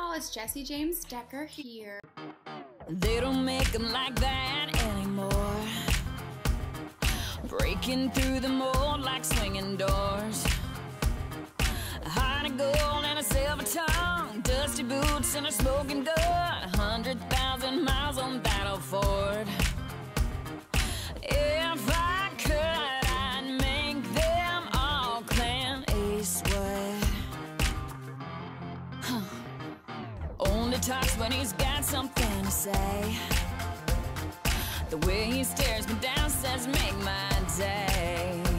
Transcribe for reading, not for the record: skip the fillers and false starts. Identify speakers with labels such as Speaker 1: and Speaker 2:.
Speaker 1: y'all, it's Jessie James Decker here.
Speaker 2: They don't make them like that anymore. Breaking through the mold like swinging doors. A heart of gold and a silver tongue, dusty boots and a smoking gun, 100,000 miles on that old Ford. If I could, I'd make them all Clint Eastwood. Only talks when he's got something to say. The way he stares me down says make my day.